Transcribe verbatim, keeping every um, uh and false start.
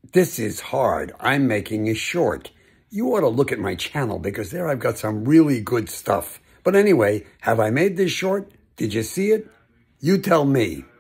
This is hard. I'm making a short. You ought to look at my channel because there I've got some really good stuff. But anyway, have I made this short? Did you see it? You tell me.